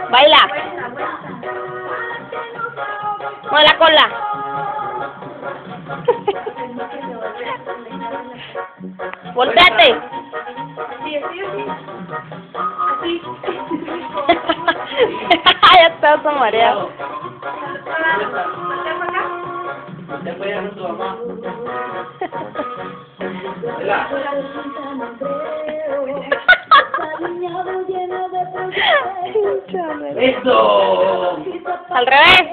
Baila. Mueve la cola. Volteate. Ya estás mareado. ¿Te apoyan a tu mamá? ¡Eso! Al revés.